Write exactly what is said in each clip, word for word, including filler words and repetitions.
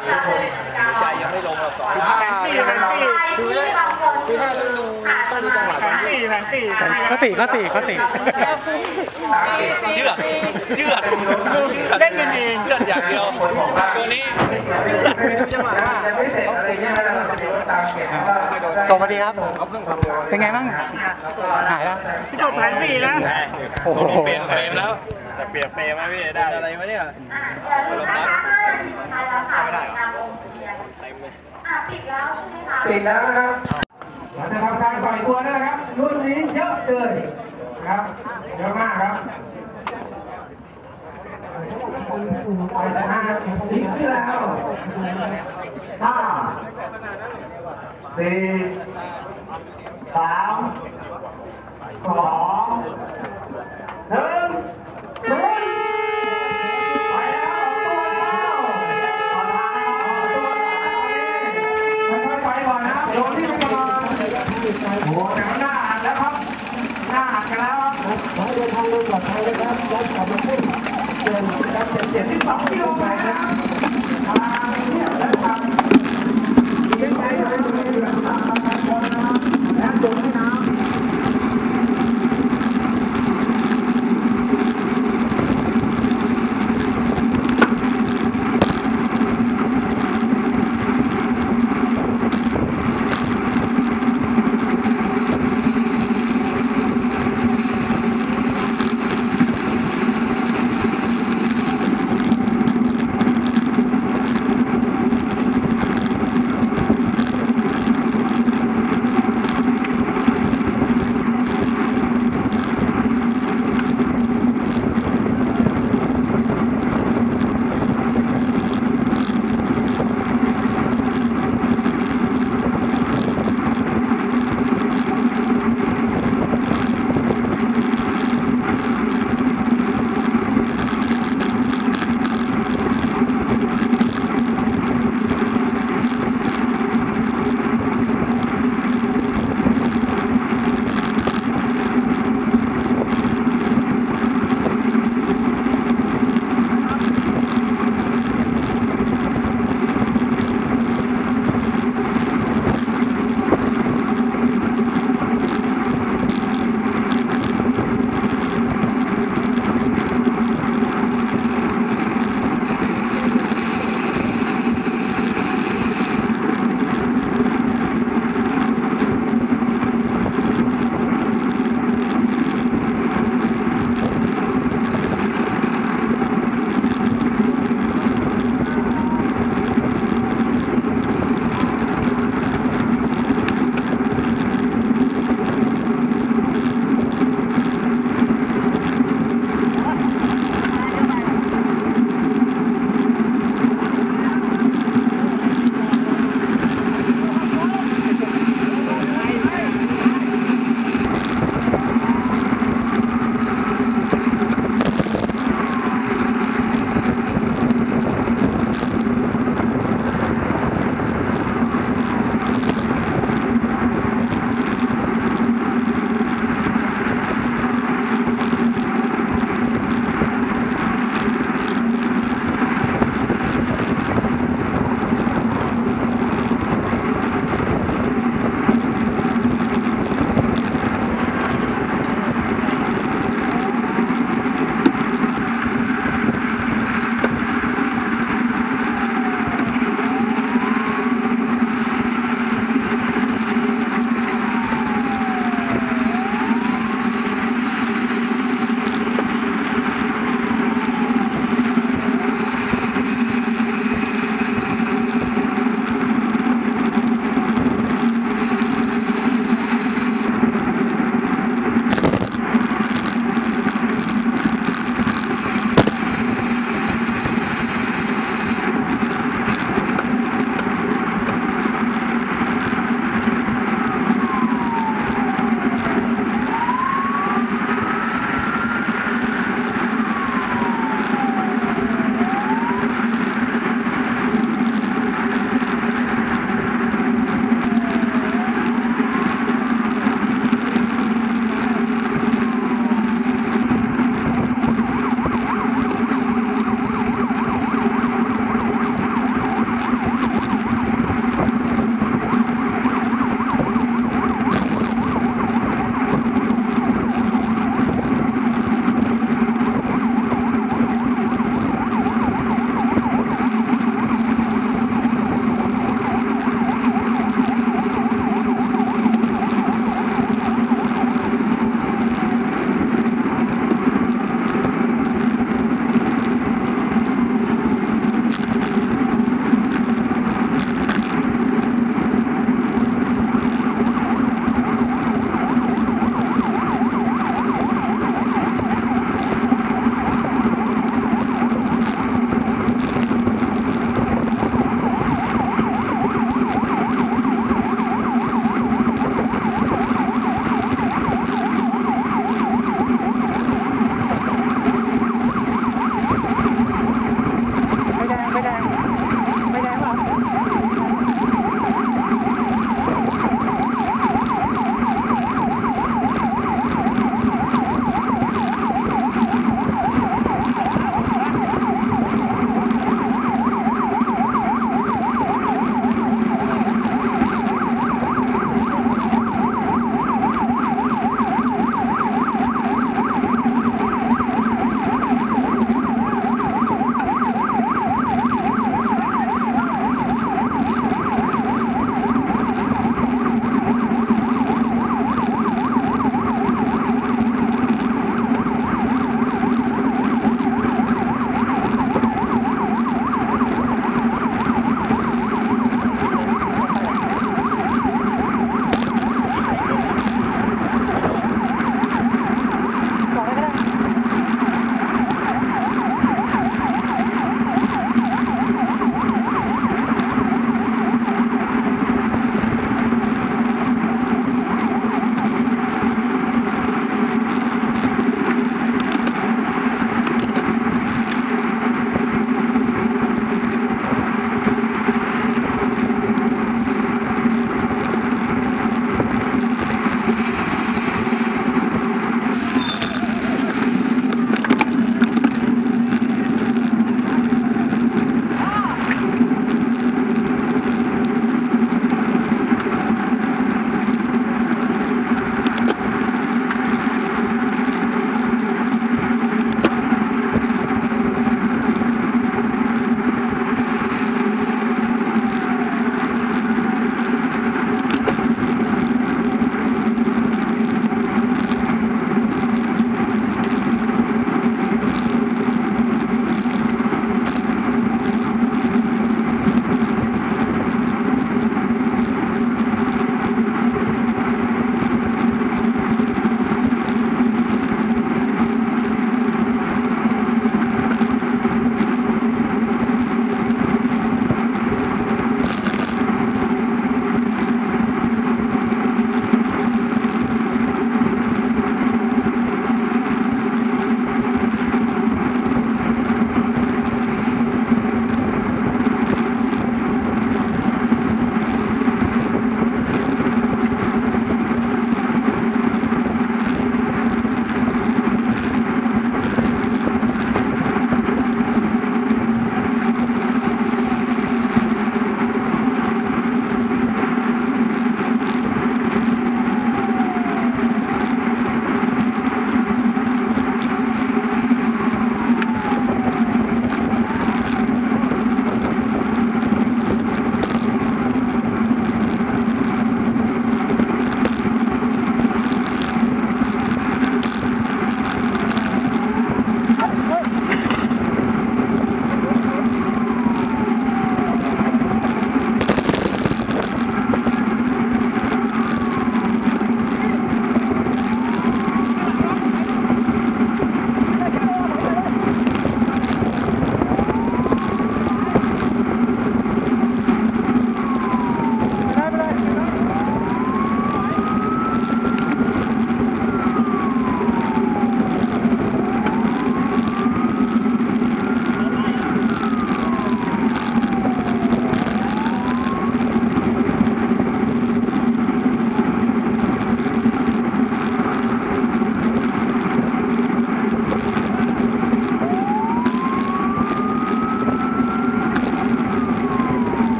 ใจยังไม่ลงหรอกสองแผนสี่แผนสี่ดูเลยคือถ้าต้องดูต้องดูจังหวะแผนสี่แผนสี่ข้อสี่ข้อสี่ข้อสี่เชื่อเชื่อเล่นกันเองเชื่ออย่างเดียวตัวนี้จังหวะว่าตรงมาดีครับ เป็นไงบ้างหายแล้วพี่จบแผนสี่นะโอ้โหเปลี่ยนเฟรมแล้วแต่เปลี่ยนเฟรมไหมพี่ได้อะไรวะเนี่ยลมพัดไม่ได้หรอเต็มเลยปิดแล้วใช่ไหมคะปิดแล้วนะครับเราจะทำการปล่อยตัวนะครับรุ่นนี้เยอะเลยนะครับเยอะมากครับไปชนะอีกที่แล้วห้าสี่สามสองหนึ่งศูนย์ไปแล้วออกตัวเข้าขอทางนะครับออกตัวค่อยๆไปก่อนนะครับโดนที่ไปก่อนโอ้โหแต่ว่าหน้าหักแล้วครับหน้าหักกันแล้วครับขอเดินทางโดยปลอดภัยนะครับรับขอบคุณเดินรับเจ็ดเจ็ดที่สองกิโลเมตรนะครับทางเนี่ยและทางที่ใช้ในบริเวณต่างๆนะครับและตรงนี้น้ำ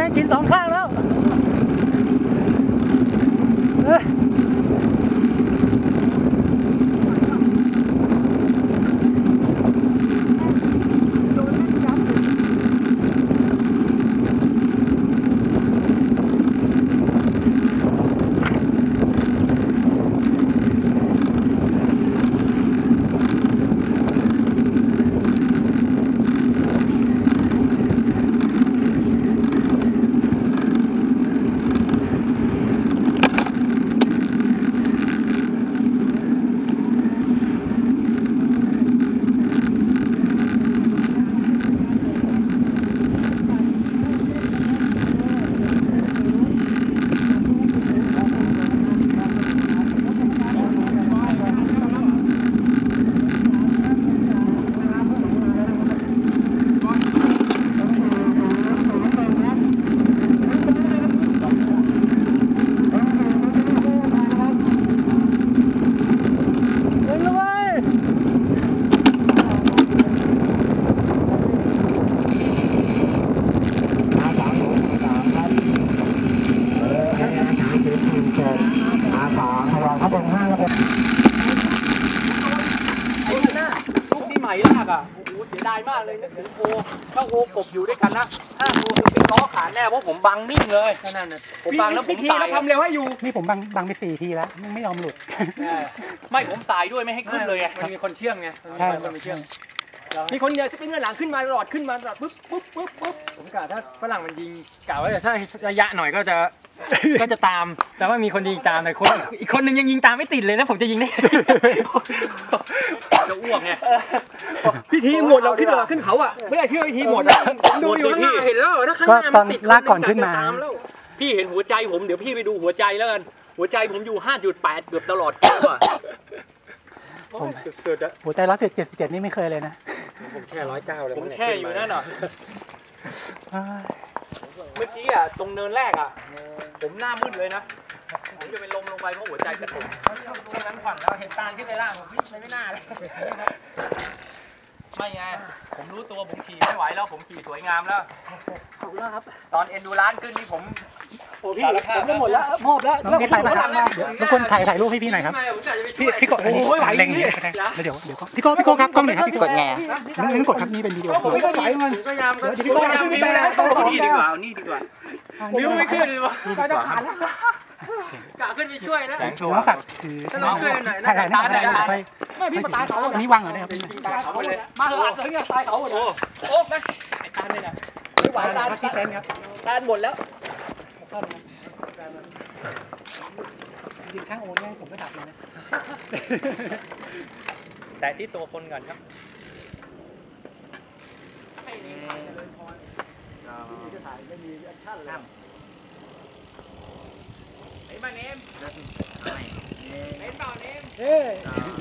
ม่งกินสองข้างแล้วเอ้ยลูกที่ใหม่ลากอ่ะโอ้โหเสียดายมากเลยนึกถึงโอถ้าโอกบอยู่ด้วยกันนะห้าโอคือเป็นล้อขาแน่เพราะผมบังนิ่งเลยนั่นน่ะผมบังแล้วผมสายแล้วทำเร็วให้อยู่นี่ผมบังบังไปสี่ทีแล้วยังไม่ยอมหลุดไม่ผมสายด้วยไม่ให้ขึ้นเลยไงมันมีคนเชื่อมไงใช่มันมีเชื่อมมีคนเดียวที่เป็นเงื่อนหลังขึ้นมาตลอดขึ้นมาตลอดปุ๊บปุ๊บปุ๊บปุ๊บผมกะถ้าฝรั่งมันยิงกะว่าถ้าระยะหน่อยก็จะ ก็จะตาม แต่ว่ามีคนยิงตามแต่คนอีกคนนึงยังยิงตามไม่ติดเลยนะผมจะยิงได้จะอ้วกไงพิธีหมดเราขึ้นเราขึ้นเขาอ่ะไม่ได้เชื่อพิธีหมดอ่ะผมดูอยู่ข้างหน้าเห็นแล้วถ้าข้างหก็น้าตมัอนนติดลากก่อนขึ้นมาตามแล้วพี่เห็นหัวใจผมเดี๋ยวพี่ไปดูหัวใจแล้วกันหัวใจผมอยู่ ห้าจุดแปด เกือบตลอดแก้วอ่ะผมหัวใจร้อยเจ็ดสิบเจ็ดนี่ไม่เคยเลยนะผมแค่ร้อยเก้าเลยผมแช่อยู่นั่นอ่ะเอ้ยเมื่อกี้อ่ะตรงเนินแรกอ่ะผมหน้ามืดเลยนะผมจะเป็นลมลงไปเพราะหัวใจกระตุกช่วงนั้นผ่อนแล้วเห็นตาลขึ้นในล่างผมไม่ไม่น่าเลยไม่ไงผมรู้ตัวผมขี่ไม่ไหวแล้วผมขี่สวยงามแล้วขอบคุณมากครับตอนเอ็นดูร้านขึ้นนี่ผมโอ้พี่ผมจะหมดแล้วมอบแล้วน้องเพชรไปปะครับเดี๋ยวทุกคนถ่ายถ่ายรูปให้พี่หน่อยครับ พี่พี่กดอันนี้โอ้ยไหวเล็งอย่างนี้ก็ได้แล้วเดี๋ยวเดี๋ยวพี่โก้พี่โก้ครับกล้องหน่อยครับพี่โก้กดไงไม่ไม่ต้องกดครับนี่เป็นวิดีโอผมไม่ไหวมันพยายามก็เดี๋ยวพี่โก้พยายามขึ้นนิ้วไปนะแล้วเอานี่ดีกว่าเอานี่ดีกว่านิ้วไม่ขึ้นเลยวะก็จะขาดแล้วกะขึ้นไปช่วยนะโชว์ว่าฝากถือถ้าเราช่วยกันหน่อยนะถ่ายถ่ายถ่ายถ่ายถ่ายไปไม่พี่มาตายเขาอันนี้วางเหรอเนี่ยครับตายเขาเลยมาเถอะเดี๋ยวตายเขาหมดเลยโอ้โอ้มาไอ้ตาเลยนะไม่ไหวตายที่เต็นท์ครับตายหมดแล้วจริงข้างโอนแม่งผมก็ดับเลยนะแต่ที่ตัวคนก่อนครับไอ้บ้านเนมเนมเปล่าเนมเฮ้ย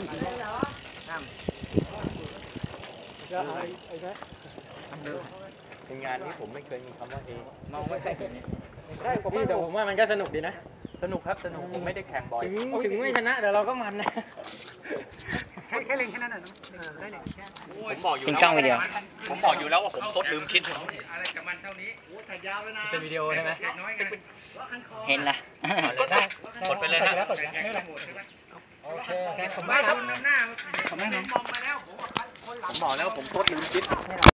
เป็นงานนี้ผมไม่เคยมีคำว่าเอมองไม่เคยเห็นใช่ผมแต่ผมว่ามันก็สนุกดีนะสนุกครับสนุกผมไม่ได้แข่งบ่อยถึงถึงไม่ชนะแต่เราก็มันนะแค่แค่เล็งแค่นั้นน่ะได้เล็งแค่ผมบอกอยู่แล้วผมบอกอยู่แล้วว่าผมซดลืมคิดอะไรกับมันเท่านี้เป็นวิดีโอใช่ไหมเห็นละกดไปเลยนะกดไปแล้วกดไปแล้วไม่เป็นไรโอเคผมไม่ครับผมไม่น้องผมบอกแล้วผมซดลืมคิด